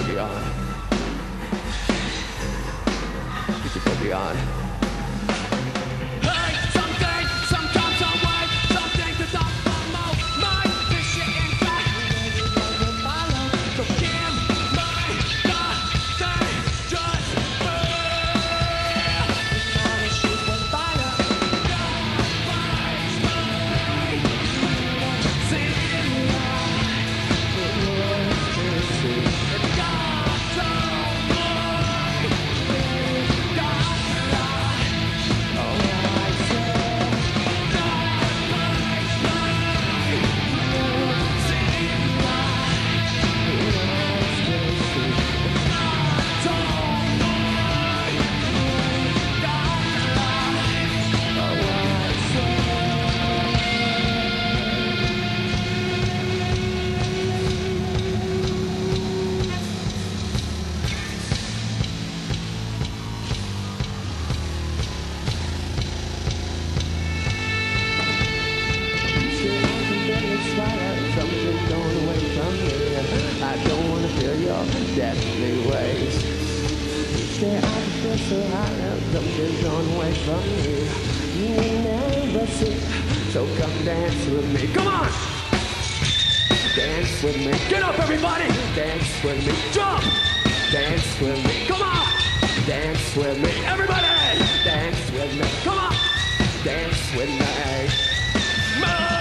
boogie on. Get your boogie on. Hey, something, sometimes I wait, something to talk about my this shit ain't fact. So give my nothing, just Something's going away from me. I don't wanna feel your deathly ways. Stay out and feel so high. Something's going away from me. You will never see. So come dance with me. Come on! Dance with me. Get up, everybody! Dance with me. Jump! Dance with me. Come on! Dance with me. Everybody! Dance with me. Come on! Dance with me.